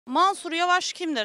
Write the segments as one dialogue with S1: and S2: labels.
S1: Mansur Yavaş kimdir?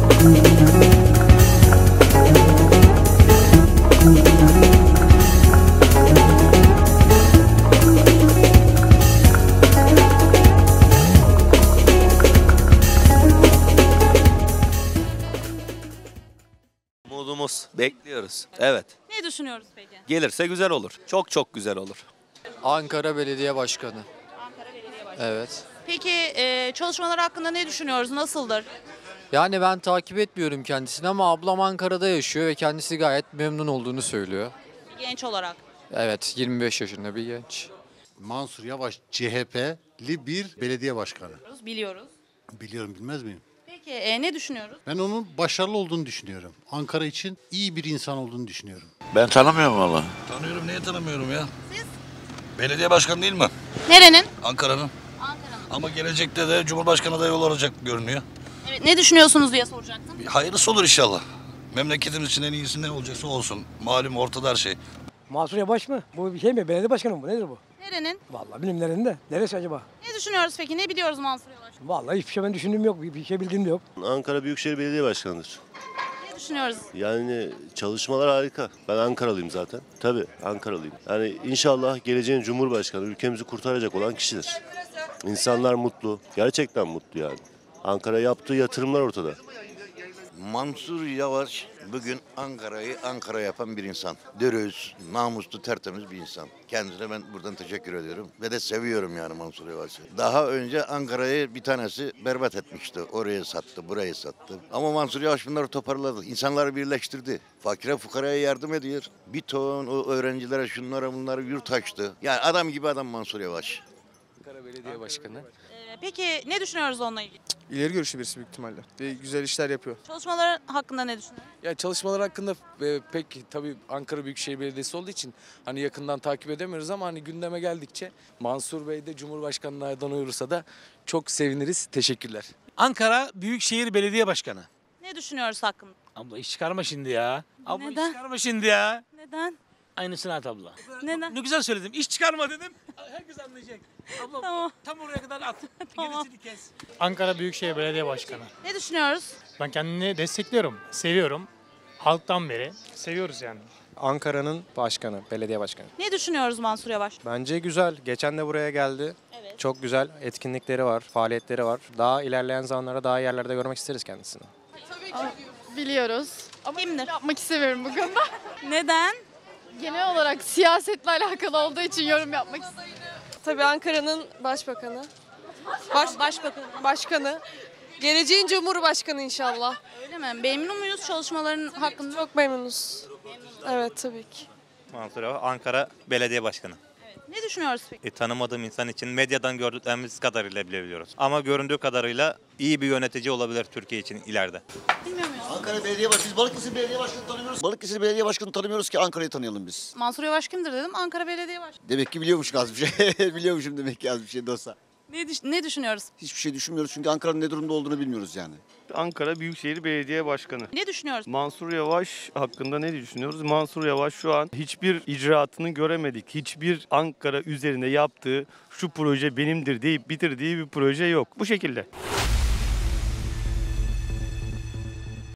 S2: Umudumuz, bekliyoruz. Evet.
S1: Ne düşünüyoruz peki?
S2: Gelirse güzel olur. Çok çok güzel olur.
S3: Ankara Belediye Başkanı.
S1: Ankara Belediye Başkanı.
S3: Evet.
S1: Peki çalışmalar hakkında ne düşünüyoruz? Nasıldır?
S3: Yani ben takip etmiyorum kendisini ama ablam Ankara'da yaşıyor ve kendisi gayet memnun olduğunu söylüyor.
S1: Genç olarak.
S3: Evet, 25 yaşında bir genç.
S4: Mansur Yavaş CHP'li bir belediye başkanı.
S1: Biliyoruz.
S4: Biliyorum, bilmez miyim?
S1: Peki ne düşünüyoruz?
S4: Ben onun başarılı olduğunu düşünüyorum. Ankara için iyi bir insan olduğunu düşünüyorum.
S5: Ben tanımıyorum valla.
S6: Tanıyorum, niye tanımıyorum ya? Siz? Belediye başkanı değil mi?
S1: Nerenin?
S6: Ankara'nın.
S1: Ankara'nın.
S6: Ama gelecekte de Cumhurbaşkanı adayı olacak görünüyor.
S1: Evet, ne düşünüyorsunuz diye soracaktım.
S6: Hayırlısı olur inşallah. Memleketimiz için en iyisi ne olacaksa olsun. Malum ortada her şey.
S7: Mansur Yavaş mı? Bu bir şey mi? Belediye başkanı mı bu? Nedir bu?
S1: Nerenin?
S7: Vallahi bilmiyorum nerede. Neresi acaba?
S1: Ne düşünüyoruz peki? Ne biliyoruz Mansur Yavaş?
S7: Vallahi hiçbir şey ben düşündüğüm yok. Bir şey bildiğim de yok.
S8: Ankara Büyükşehir Belediye Başkanı'dır.
S1: Ne düşünüyoruz?
S8: Yani çalışmalar harika. Ben Ankaralıyım zaten. Tabii Ankaralıyım. Yani inşallah geleceğin Cumhurbaşkanı ülkemizi kurtaracak olan kişidir. İnsanlar mutlu. Gerçekten mutlu yani. Ankara yaptığı yatırımlar ortada.
S5: Mansur Yavaş bugün Ankara'yı Ankara yapan bir insan. Dürüst, namuslu, tertemiz bir insan. Kendisine ben buradan teşekkür ediyorum. Ve de seviyorum yani Mansur Yavaş'ı. Daha önce Ankara'yı bir tanesi berbat etmişti. Orayı sattı, burayı sattı. Ama Mansur Yavaş bunları toparladı. İnsanları birleştirdi. Fakire fukaraya yardım ediyor. Bir ton o öğrencilere şunlara bunlara yurt açtı. Yani adam gibi adam Mansur Yavaş.
S9: Ankara Belediye Başkanı.
S1: Peki ne düşünüyoruz onunla ilgili?
S9: İleri görüşlü birisi büyük ihtimalle. Ve güzel işler yapıyor.
S1: Çalışmalar hakkında ne düşünüyorsun?
S9: Ya çalışmalar hakkında pek tabii Ankara Büyükşehir Belediyesi olduğu için hani yakından takip edemiyoruz ama hani gündeme geldikçe Mansur Bey de Cumhurbaşkanlığı adayı olursa da çok seviniriz. Teşekkürler.
S10: Ankara Büyükşehir Belediye Başkanı.
S1: Ne düşünüyoruz hakkında?
S10: Abla iş çıkarma şimdi ya. Abla
S1: Neden?
S10: iş çıkarma şimdi ya.
S1: Neden?
S10: Aynısını at abla.
S1: Neden?
S10: Ne güzel söyledim. İş çıkarma dedim. Herkes anlayacak. Abla
S1: Tamam.
S10: tam oraya kadar at.
S1: Tamam.
S10: Gerisini kes.
S11: Ankara Büyükşehir Belediye Başkanı.
S1: Ne düşünüyoruz?
S11: Ben kendini destekliyorum, seviyorum. Halktan beri seviyoruz yani.
S12: Ankara'nın başkanı, belediye başkanı.
S1: Ne düşünüyoruz Mansur Yavaş?
S12: Bence güzel. Geçen de buraya geldi.
S1: Evet.
S12: Çok güzel etkinlikleri var, faaliyetleri var. Daha ilerleyen zamanlarda daha iyi yerlerde görmek isteriz kendisini.
S13: Biliyoruz. Ama
S1: Kimdir?
S13: yapmak istemiyorum bu konuda.
S1: Neden?
S13: Genel olarak siyasetle alakalı olduğu için yorum yapmak istiyorum.
S14: Tabii Ankara'nın başbakanı. Başkanı. Geleceğin Cumhurbaşkanı inşallah.
S1: Öyle mi? Memnun muyuz çalışmaların hakkında?
S14: Çok memnunuz. Evet tabii ki.
S15: Mansur Yavaş, Ankara Belediye Başkanı.
S1: Ne düşünüyoruz peki?
S15: Tanımadığım insan için medyadan gördüklerimiz kadarıyla bilebiliyoruz. Ama göründüğü kadarıyla iyi bir yönetici olabilir Türkiye için ileride.
S1: Bilmiyor muyuz?
S5: Ankara Belediye Başkanı, biz Balıkesir Belediye Başkanı tanımıyoruz. Balıkesir Belediye Başkanı tanımıyoruz ki Ankara'yı tanıyalım biz.
S1: Mansur Yavaş kimdir dedim. Ankara Belediye Başkanı.
S5: Demek ki biliyormuş az bir şey. Biliyormuşum demek ki az bir şey de olsa.
S1: Ne düşünüyoruz?
S5: Hiçbir şey düşünmüyoruz çünkü Ankara'nın ne durumda olduğunu bilmiyoruz yani.
S16: Ankara Büyükşehir Belediye Başkanı.
S1: Ne düşünüyoruz?
S16: Mansur Yavaş hakkında ne düşünüyoruz? Mansur Yavaş şu an hiçbir icraatını göremedik. Hiçbir Ankara üzerinde yaptığı şu proje benimdir deyip bitirdiği bir proje yok. Bu şekilde.